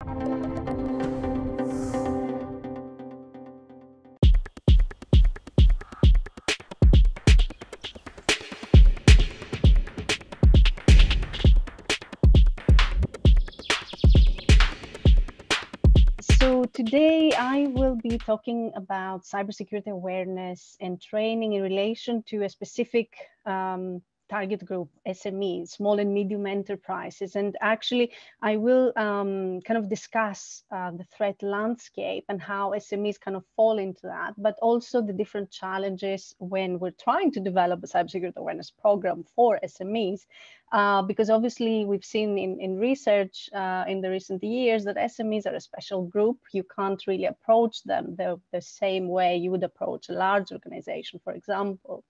So today I will be talking about cybersecurity awareness and training in relation to a specific target group, SMEs, small and medium enterprises. And actually, I will kind of discuss the threat landscape and how SMEs kind of fall into that, but also the different challenges when we're trying to develop a cybersecurity awareness program for SMEs. Because obviously we've seen in research in the recent years that SMEs are a special group. You can't really approach them the same way you would approach a large organization, for example.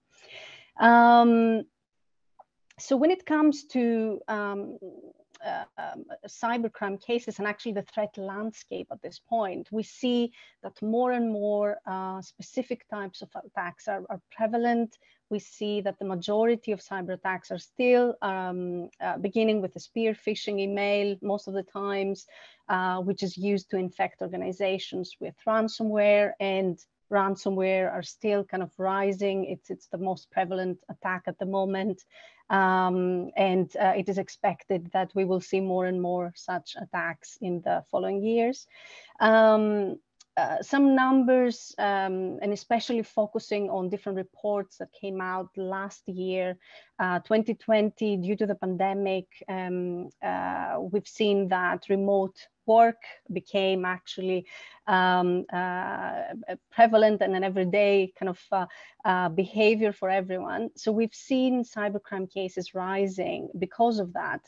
So when it comes to cybercrime cases and actually the threat landscape at this point, we see that more and more specific types of attacks are prevalent. We see that the majority of cyber attacks are still beginning with a spear phishing email most of the times, which is used to infect organizations with ransomware, and ransomware are still kind of rising. It's the most prevalent attack at the moment. And it is expected that we will see more and more such attacks in the following years. Some numbers, and especially focusing on different reports that came out last year, 2020, due to the pandemic, we've seen that remote work became actually prevalent and an everyday kind of behavior for everyone. So we've seen cybercrime cases rising because of that.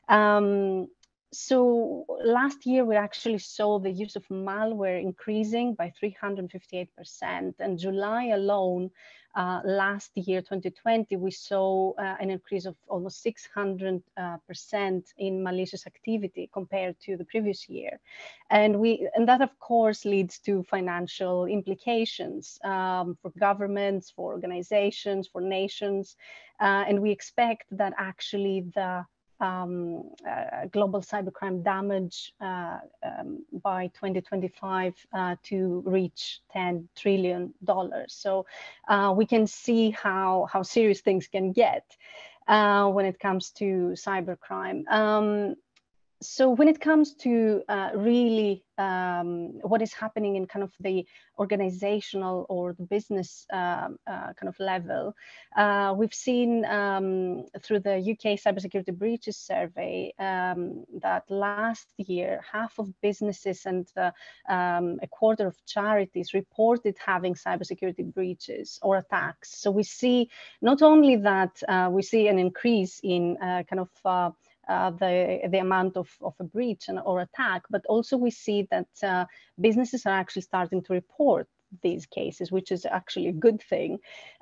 So last year, we actually saw the use of malware increasing by 358%. And July alone, last year, 2020, we saw an increase of almost 600% in malicious activity compared to the previous year. And that, of course, leads to financial implications for governments, for organizations, for nations. And we expect that actually the global cybercrime damage by 2025 to reach $10 trillion. So we can see how serious things can get when it comes to cybercrime. So when it comes to really what is happening in kind of the organizational or the business kind of level, we've seen through the UK Cybersecurity Breaches Survey that last year, half of businesses and a quarter of charities reported having cybersecurity breaches or attacks. So we see not only that we see an increase in kind of the amount of a breach or attack, but also we see that businesses are actually starting to report these cases, which is actually a good thing.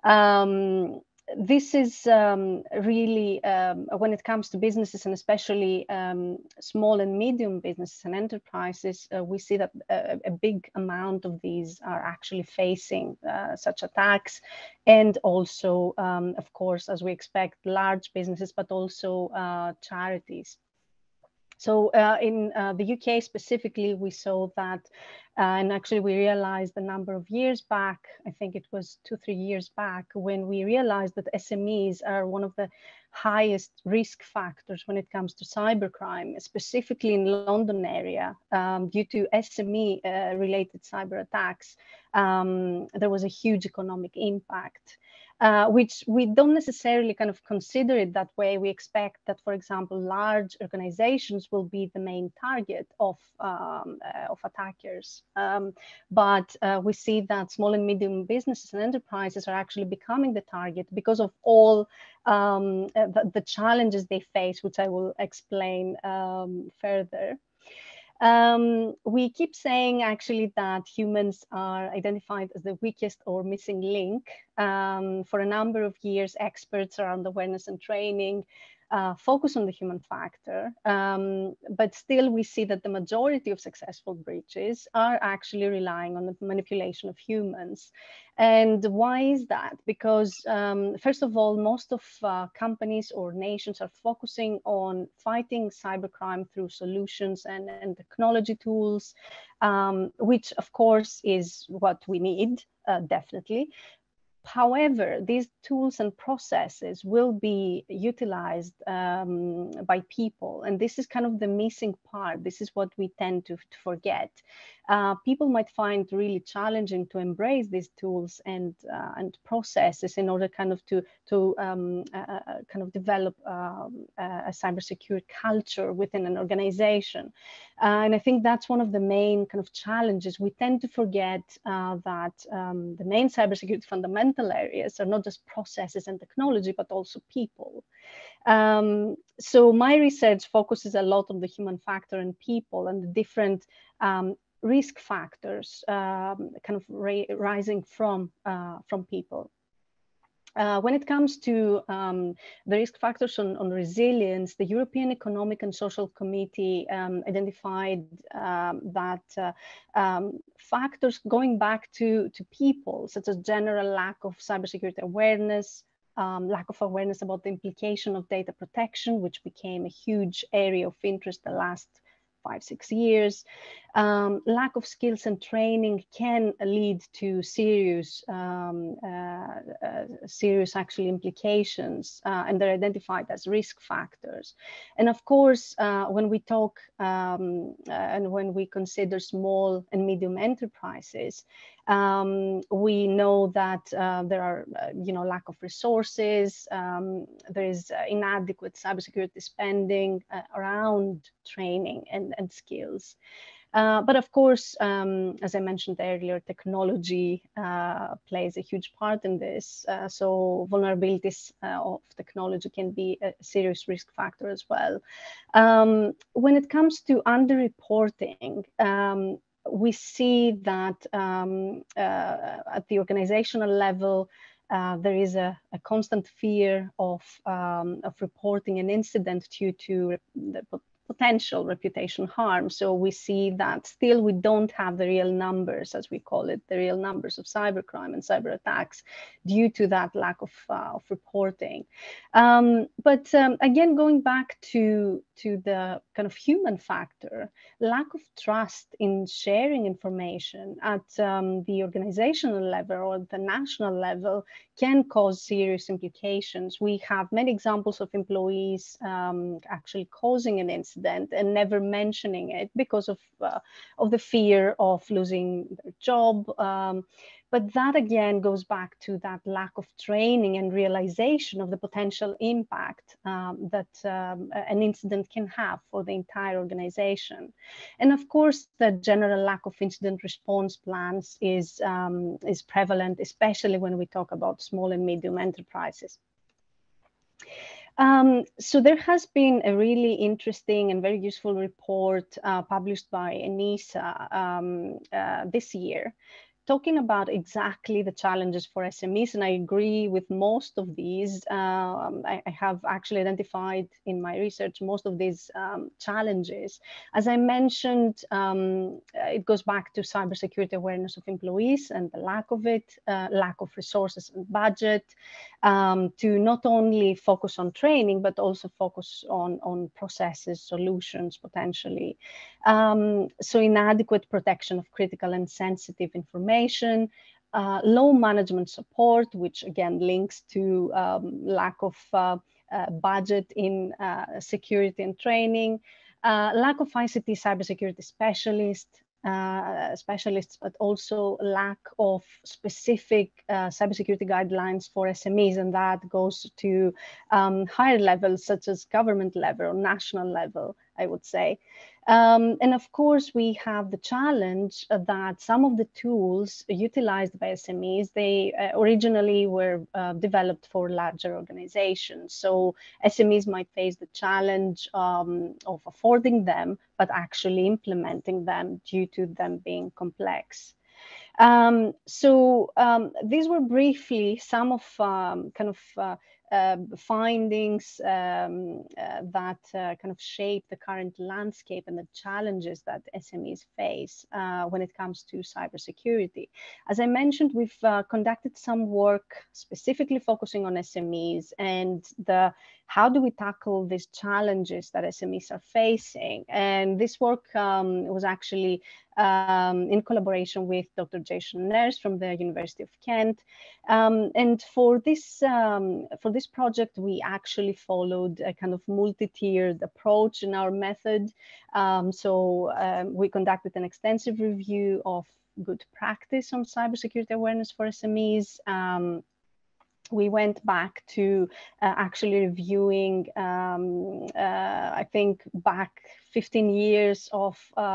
This is really, when it comes to businesses and especially small and medium businesses and enterprises, we see that a big amount of these are actually facing such attacks. And also, of course, as we expect, large businesses, but also charities. So in the UK specifically, we saw that, and actually we realized a number of years back, I think it was 2-3 years back, when we realized that SMEs are one of the highest risk factors when it comes to cybercrime, specifically in London area, due to SME related cyber attacks. There was a huge economic impact. Which we don't necessarily kind of consider it that way. We expect that, for example, large organizations will be the main target of attackers. But we see that small and medium businesses and enterprises are actually becoming the target because of all the challenges they face, which I will explain further. We keep saying actually that humans are identified as the weakest or missing link For a number of years, experts around awareness and training focus on the human factor, but still we see that the majority of successful breaches are actually relying on the manipulation of humans. And why is that? Because first of all, most of companies or nations are focusing on fighting cybercrime through solutions and technology tools, which of course is what we need, definitely. However, these tools and processes will be utilized by people. And this is kind of the missing part. This is what we tend to forget. People might find really challenging to embrace these tools and processes in order kind of to kind of develop a cybersecurity culture within an organization. And I think that's one of the main kind of challenges. We tend to forget that the main cybersecurity fundamental areas are not just processes and technology, but also people. So my research focuses a lot on the human factor and people and the different risk factors kind of rising from people. When it comes to the risk factors on resilience, the European Economic and Social Committee identified that factors going back to people, such as general lack of cybersecurity awareness, lack of awareness about the implication of data protection, which became a huge area of interest the last 5-6 years. Lack of skills and training can lead to serious actual implications, and they're identified as risk factors. And of course, when we talk and when we consider small and medium enterprises, we know that there are, lack of resources. There is inadequate cybersecurity spending around training and skills. But of course, as I mentioned earlier, technology plays a huge part in this. So vulnerabilities of technology can be a serious risk factor as well. When it comes to underreporting, we see that at the organizational level, there is a constant fear of reporting an incident due to the potential reputation harm. So we see that still we don't have the real numbers, as we call it, the real numbers of cybercrime and cyber attacks due to that lack of reporting. But again, going back to the kind of human factor, lack of trust in sharing information at the organizational level or the national level can cause serious implications. We have many examples of employees actually causing an incident and never mentioning it because of the fear of losing their job. But that again goes back to that lack of training and realization of the potential impact that an incident can have for the entire organization. And of course, the general lack of incident response plans is prevalent, especially when we talk about small and medium enterprises. So there has been a really interesting and very useful report published by ENISA this year, talking about exactly the challenges for SMEs, and I agree with most of these. I have actually identified in my research most of these challenges. As I mentioned, it goes back to cybersecurity awareness of employees and the lack of it, lack of resources and budget, to not only focus on training, but also focus on processes, solutions, potentially. So inadequate protection of critical and sensitive information, low management support, which again links to lack of budget in security and training, lack of ICT cybersecurity specialists, but also lack of specific cybersecurity guidelines for SMEs, and that goes to higher levels such as government level or national level, I would say. And of course, we have the challenge that some of the tools utilized by SMEs, they originally were developed for larger organizations. So SMEs might face the challenge of affording them, but actually implementing them due to them being complex. These were briefly some of findings that kind of shape the current landscape and the challenges that SMEs face when it comes to cybersecurity. As I mentioned, we've conducted some work specifically focusing on SMEs and how do we tackle these challenges that SMEs are facing. And this work was actually in collaboration with Dr. Jason Nurse from the University of Kent. And for this project, we actually followed a kind of multi-tiered approach in our method. We conducted an extensive review of good practice on cybersecurity awareness for SMEs. We went back to actually reviewing, I think, back 15 years of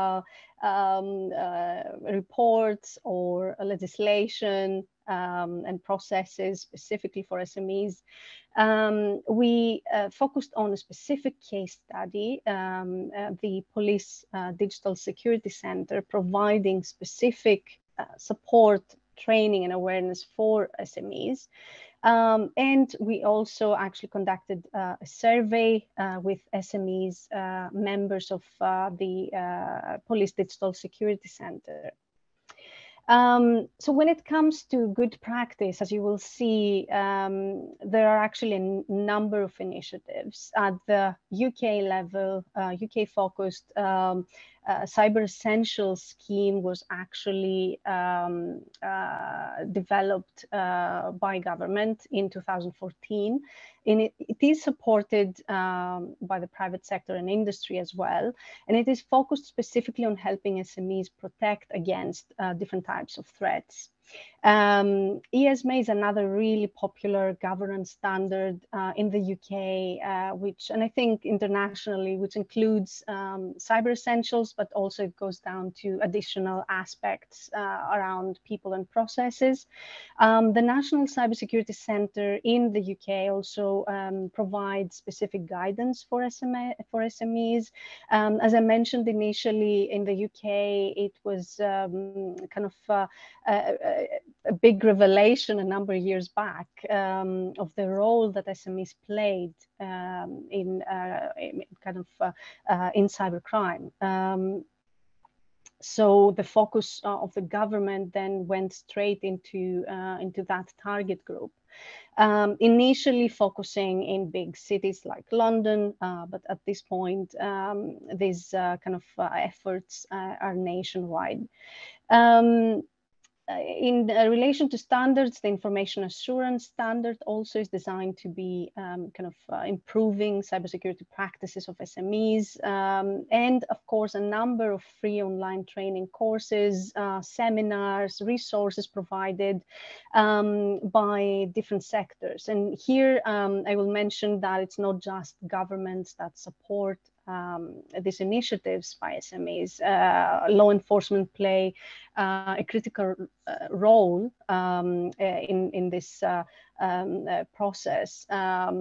reports or legislation and processes specifically for SMEs. We focused on a specific case study, the Police Digital Security Center, providing specific support, training and awareness for SMEs. And we also actually conducted a survey with SMEs, members of the Police Digital Security Center. So when it comes to good practice, as you will see, there are actually a number of initiatives at the UK level, UK focused. Cyber Essentials scheme was actually developed by government in 2014. And it is supported by the private sector and industry as well. And it is focused specifically on helping SMEs protect against different types of threats. ESMA is another really popular governance standard in the UK, and I think internationally, which includes Cyber Essentials, but also it goes down to additional aspects around people and processes. The National Cybersecurity Centre in the UK also provides specific guidance for SMEs. As I mentioned initially, in the UK, it was kind of a big revelation a number of years back of the role that SMEs played in cybercrime. So the focus of the government then went straight into that target group. Initially focusing in big cities like London, but at this point, these efforts are nationwide. In relation to standards, the information assurance standard also is designed to be improving cybersecurity practices of SMEs, and of course a number of free online training courses, seminars, resources provided by different sectors. And here I will mention that it's not just governments that support these initiatives by SMEs. Law enforcement play a critical role in this process.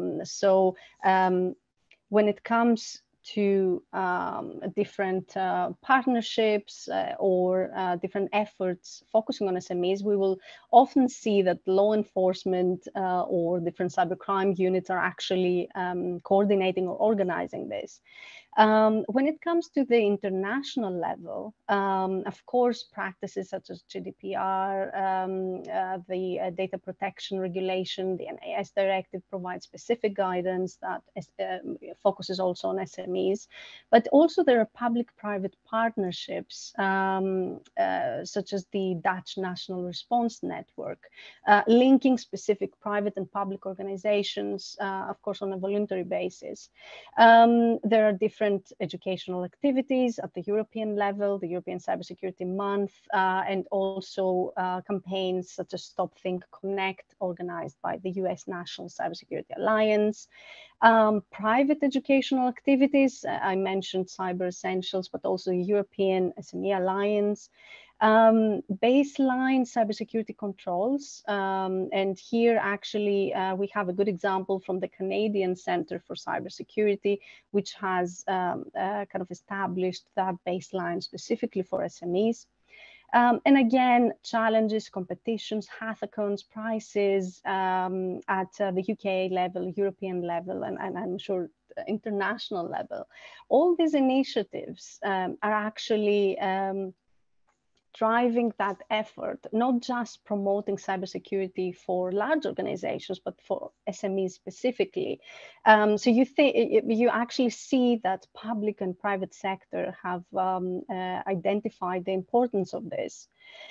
When it comes to different partnerships or different efforts focusing on SMEs, we will often see that law enforcement or different cybercrime units are actually coordinating or organizing this. When it comes to the international level, of course, practices such as GDPR, the data protection regulation, the NIS directive provides specific guidance that focuses also on SMEs, but also there are public-private partnerships, such as the Dutch National Response Network, linking specific private and public organizations, of course, on a voluntary basis. There are different educational activities at the European level, the European Cybersecurity Month, and also campaigns such as Stop, Think, Connect, organized by the US National Cybersecurity Alliance. Private educational activities, I mentioned Cyber Essentials, but also European SME Alliance. Baseline cybersecurity controls, and here actually we have a good example from the Canadian Centre for Cybersecurity, which has established that baseline specifically for SMEs. And again, challenges, competitions, hackathons, prizes at the UK level, European level, and I'm sure international level. All these initiatives are actually driving that effort, not just promoting cybersecurity for large organizations, but for SMEs specifically. So you actually see that public and private sector have identified the importance of this.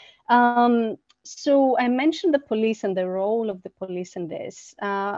So I mentioned the police and the role of the police in this,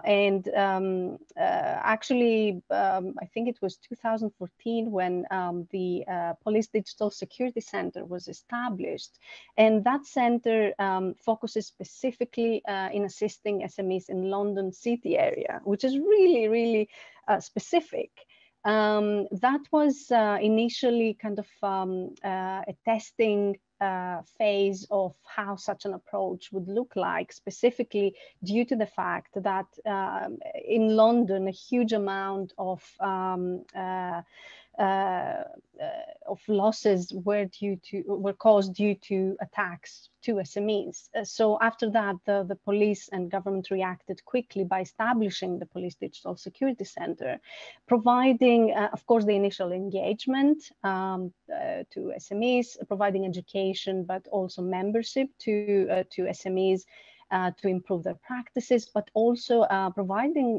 actually, I think it was 2014 when the Police Digital Security Center was established, and that center focuses specifically in assisting SMEs in London city area, which is really, really specific. That was initially kind of a testing phase of how such an approach would look like, specifically due to the fact that in London, a huge amount of losses were caused due to attacks to SMEs. So after that, the police and government reacted quickly by establishing the Police Digital Security Center, providing, of course, the initial engagement to SMEs, providing education, but also membership to SMEs, to improve their practices, but also providing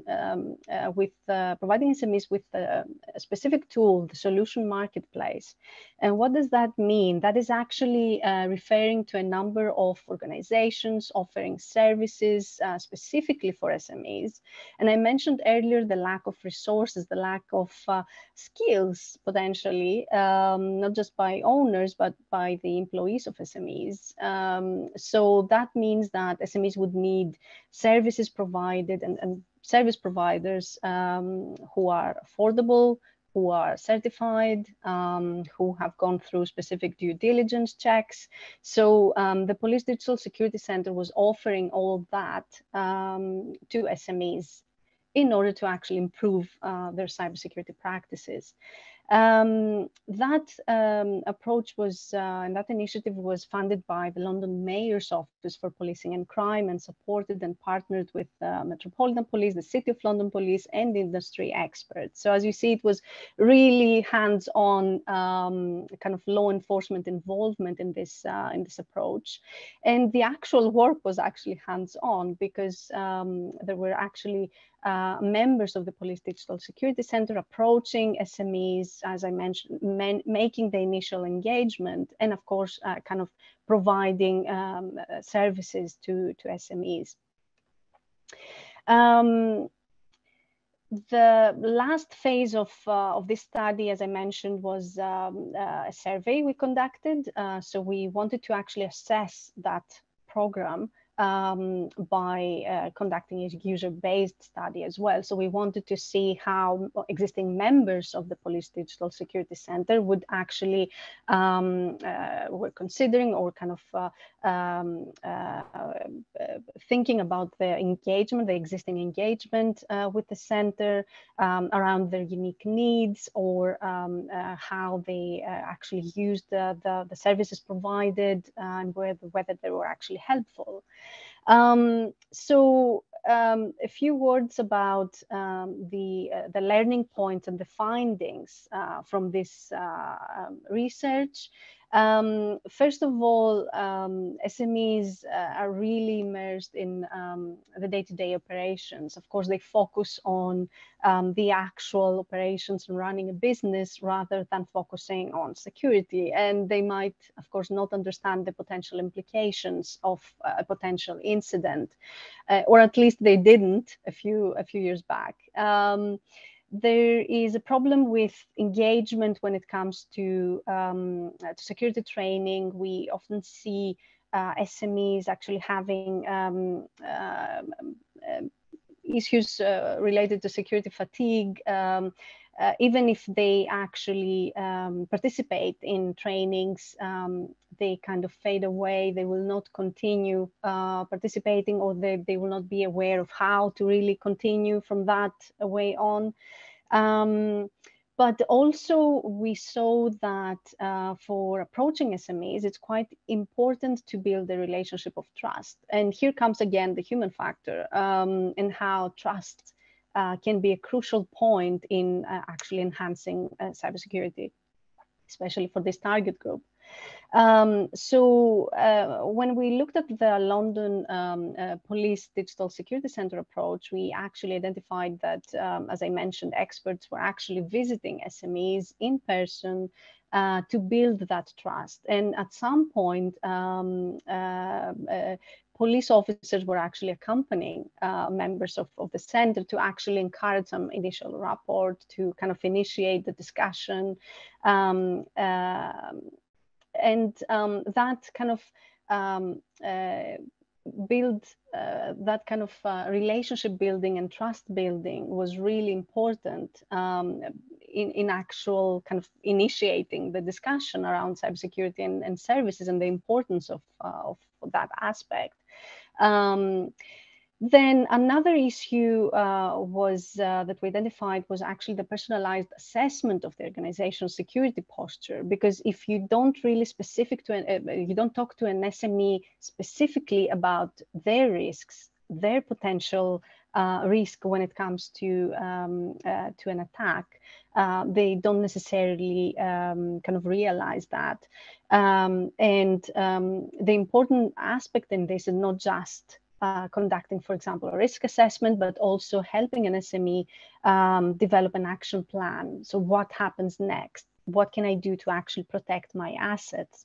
SMEs with a specific tool, the solution marketplace. And what does that mean? That is actually referring to a number of organizations offering services specifically for SMEs. And I mentioned earlier the lack of resources, the lack of skills potentially, not just by owners, but by the employees of SMEs. So that means that SMEs would need services provided and service providers who are affordable, who are certified, who have gone through specific due diligence checks. So the Police Digital Security Center was offering all of that to SMEs in order to actually improve their cybersecurity practices. That approach was, and that initiative was funded by the London Mayor's Office for Policing and Crime, and supported and partnered with Metropolitan Police, the City of London Police, and industry experts. So as you see, it was really hands-on kind of law enforcement involvement in this approach. And the actual work was actually hands-on, because there were actually members of the Police Digital Security Center approaching SMEs, as I mentioned, making the initial engagement, and of course, kind of providing services to SMEs. The last phase of this study, as I mentioned, was a survey we conducted. So we wanted to actually assess that program by conducting a user-based study as well. So we wanted to see how existing members of the Police Digital Security Center would actually were considering or kind of thinking about the engagement, the existing engagement with the center around their unique needs, or how they actually used the services provided, and whether they were actually helpful. So a few words about the learning points and the findings from this research. First of all, SMEs are really immersed in the day-to-day operations. Of course, they focus on the actual operations and running a business rather than focusing on security. And they might, of course, not understand the potential implications of a potential incident, or at least they didn't a few years back. There is a problem with engagement when it comes to security training. We often see SMEs actually having issues related to security fatigue, even if they actually participate in trainings. They kind of fade away. They will not continue participating, or they will not be aware of how to really continue from that way on. But also we saw that for approaching SMEs, it's quite important to build a relationship of trust. And here comes again the human factor, and how trust can be a crucial point in actually enhancing cybersecurity, especially for this target group. When we looked at the London Police Digital Security Center approach, we actually identified that, as I mentioned, experts were actually visiting SMEs in person to build that trust. And at some point, police officers were actually accompanying members of the center to actually encourage some initial rapport, to kind of initiate the discussion. That kind of that kind of relationship building and trust building was really important in actual kind of initiating the discussion around cybersecurity and services, and the importance of that aspect. Then another issue that we identified was actually the personalized assessment of the organizational security posture. Because if you don't really you don't talk to an SME specifically about their risks, their potential risk when it comes to an attack, they don't necessarily kind of realize that. The important aspect in this is not just conducting, for example, a risk assessment, but also helping an SME develop an action plan. So what happens next? What can I do to actually protect my assets?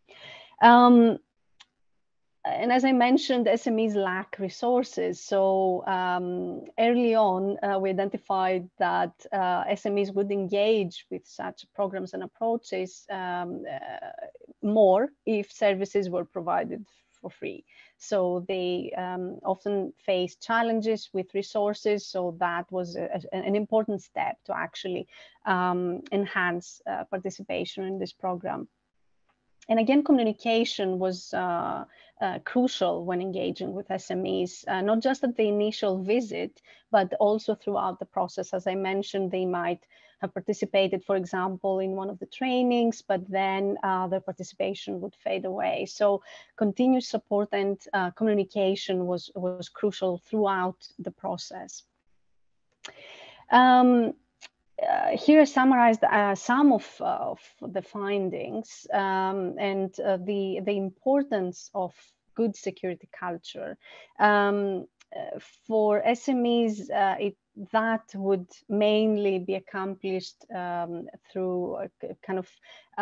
And as I mentioned, SMEs lack resources. So early on, we identified that SMEs would engage with such programs and approaches more if services were provided for free. So they often face challenges with resources. So that was an important step to actually enhance participation in this program. And again, communication was crucial when engaging with SMEs, not just at the initial visit, but also throughout the process. As I mentioned, they might have participated, for example, in one of the trainings, but then their participation would fade away. So continuous support and communication was crucial throughout the process. Here I summarized some of the findings and the importance of good security culture. For SMEs, that would mainly be accomplished through a kind of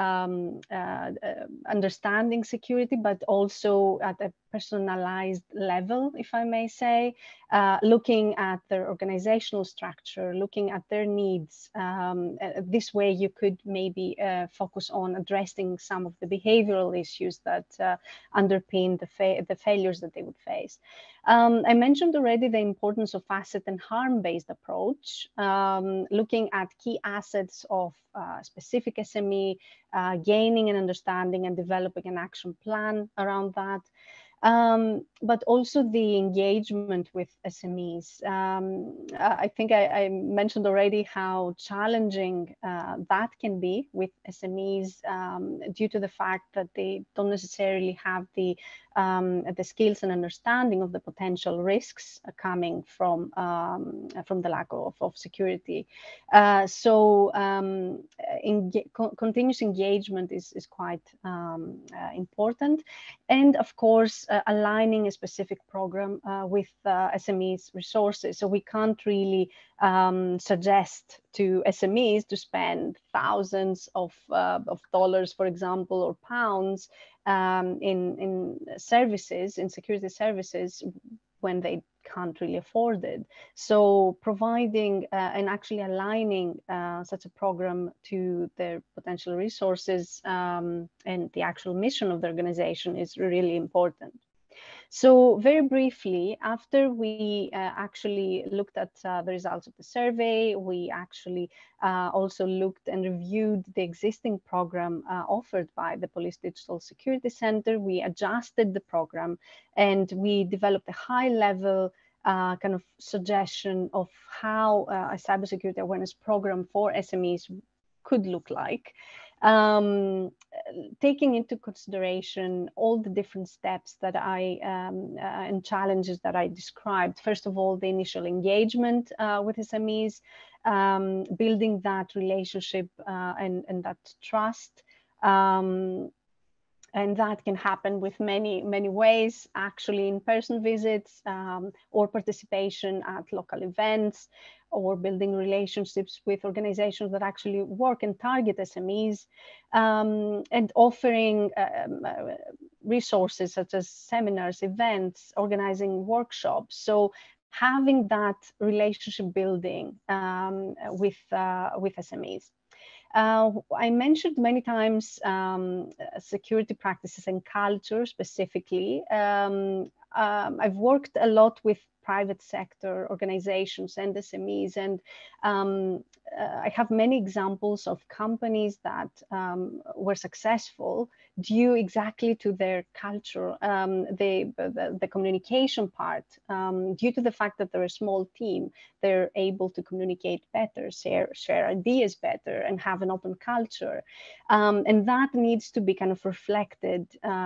understanding security, but also at a personalized level, if I may say, looking at their organizational structure, looking at their needs. This way you could maybe focus on addressing some of the behavioral issues that underpin the failures that they would face. I mentioned already the importance of asset and harm-based approach, looking at key assets of specific SME, gaining an understanding and developing an action plan around that. But also the engagement with SMEs. I think I mentioned already how challenging that can be with SMEs due to the fact that they don't necessarily have the skills and understanding of the potential risks coming from the lack of security. Continuous engagement is quite important. And of course, aligning a specific program with SMEs resources. So we can't really suggest to SMEs to spend thousands of dollars, for example, or pounds in services, in security services, when they can't really afford it. So providing and actually aligning such a program to their potential resources and the actual mission of the organization is really important. So very briefly, after we actually looked at the results of the survey, we actually also looked and reviewed the existing program offered by the Police Digital Security Center. We adjusted the program and we developed a high-level kind of suggestion of how a cybersecurity awareness program for SMEs could look like, taking into consideration all the different steps that and challenges that I described. First of all, the initial engagement with SMEs, building that relationship and that trust. And that can happen with many ways, actually in-person visits, or participation at local events, or building relationships with organizations that actually work and target SMEs, and offering resources such as seminars, events, organizing workshops. So having that relationship building with SMEs. I mentioned many times security practices and culture specifically. I've worked a lot with private sector organizations and SMEs, and I have many examples of companies that were successful due exactly to their culture, the communication part, due to the fact that they're a small team. They're able to communicate better, share ideas better, and have an open culture. And that needs to be kind of reflected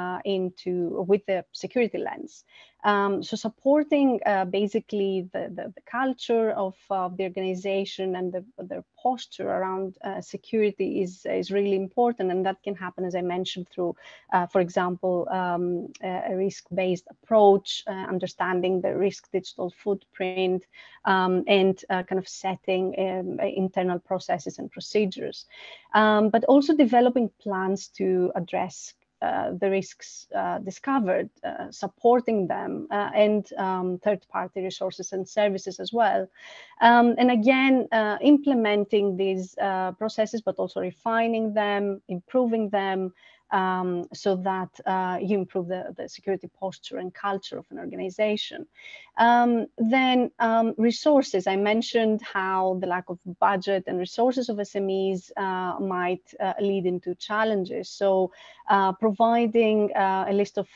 with the security lens. So supporting basically the culture of the organization and their posture around security is really important, and that can happen, as I mentioned, through, for example, a risk-based approach, understanding the risk digital footprint, and kind of setting internal processes and procedures, but also developing plans to address the risks discovered, supporting them, and third-party resources and services as well. And again, implementing these processes, but also refining them, improving them, so that you improve the security posture and culture of an organization. Then resources. I mentioned how the lack of budget and resources of SMEs might lead into challenges. So providing a list of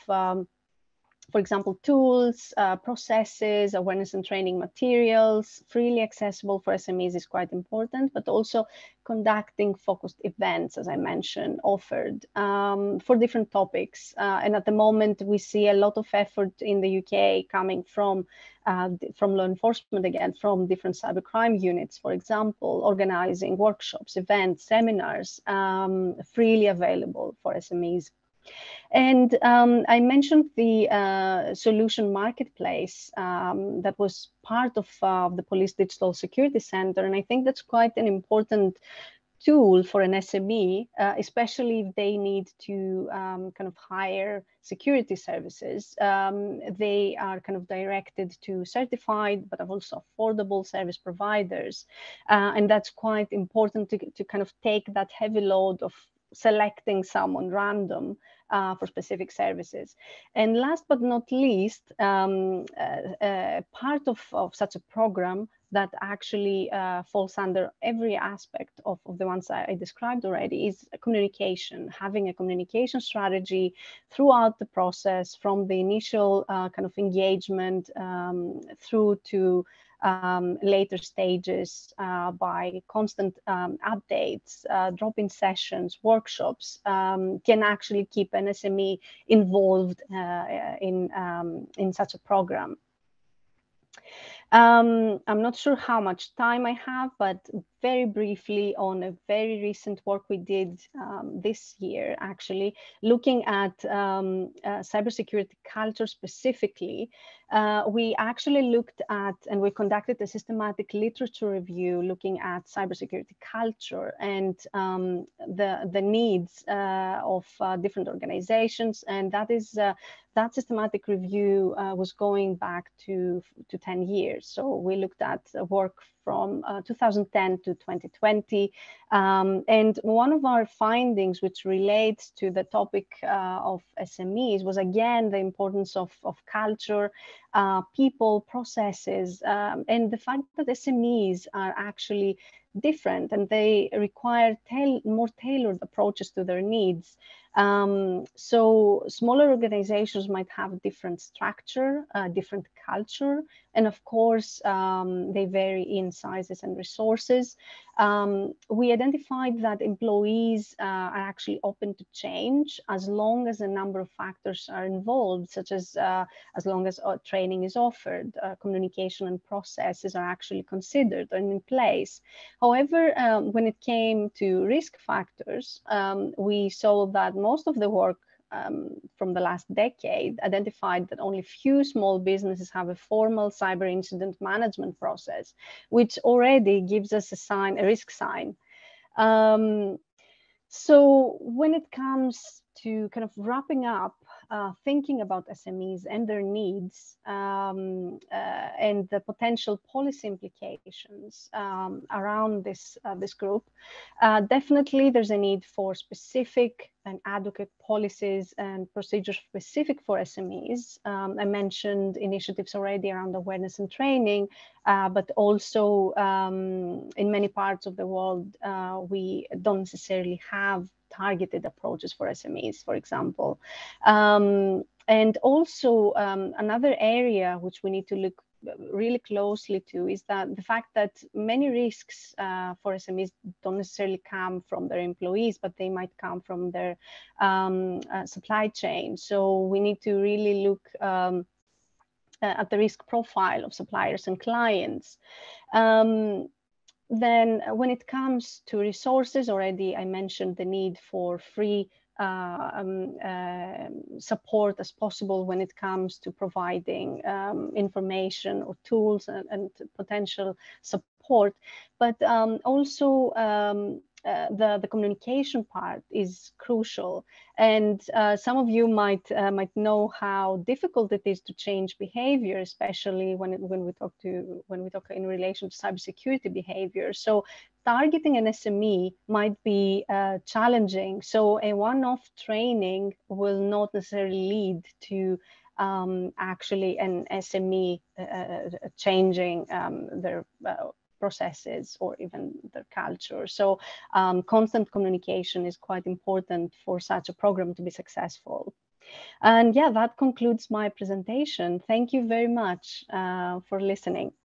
for example, tools, processes, awareness and training materials, freely accessible for SMEs is quite important, but also conducting focused events, as I mentioned, offered for different topics. And at the moment, we see a lot of effort in the UK coming from law enforcement, again, from different cybercrime units, for example, organizing workshops, events, seminars, freely available for SMEs. And I mentioned the solution marketplace that was part of the Police Digital Security Center. And I think that's quite an important tool for an SME, especially if they need to kind of hire security services. They are kind of directed to certified, but also affordable service providers. And that's quite important to kind of take that heavy load of selecting someone random for specific services. And last but not least, part of such a program that actually falls under every aspect of the ones I described already is communication, having a communication strategy throughout the process, from the initial kind of engagement through to later stages, by constant updates, drop-in sessions, workshops, can actually keep an SME involved in such a program. I'm not sure how much time I have, but very briefly on a very recent work we did this year, actually, looking at cybersecurity culture specifically. We actually looked at, and we conducted a systematic literature review looking at cybersecurity culture and the needs of different organizations. And that systematic review was going back to 10 years. So we looked at work from 2010 to 2020. And one of our findings, which relates to the topic of SMEs, was again the importance of culture, people, processes, and the fact that SMEs are actually different and they require more tailored approaches to their needs. So smaller organizations might have different structure, different culture, And of course, they vary in sizes and resources. We identified that employees are actually open to change as long as a number of factors are involved, such as long as training is offered, communication and processes are actually considered and in place. However, when it came to risk factors, we saw that most of the work from the last decade identified that only few small businesses have a formal cyber incident management process, which already gives us a risk sign. So when it comes to kind of wrapping up, thinking about SMEs and their needs and the potential policy implications around this group, definitely there's a need for specific and adequate policies and procedures specific for SMEs. I mentioned initiatives already around awareness and training, but also in many parts of the world, we don't necessarily have targeted approaches for SMEs, for example. And also another area which we need to look really closely to is that the fact that many risks for SMEs don't necessarily come from their employees, but they might come from their supply chain. So we need to really look at the risk profile of suppliers and clients. Then when it comes to resources, already I mentioned the need for free support as possible when it comes to providing information or tools and potential support. But also the communication part is crucial. And some of you might know how difficult it is to change behavior, especially when we talk in relation to cybersecurity behavior. So targeting an SME might be challenging. So a one-off training will not necessarily lead to actually an SME changing their processes or even their culture. So constant communication is quite important for such a program to be successful. And yeah, that concludes my presentation. Thank you very much for listening.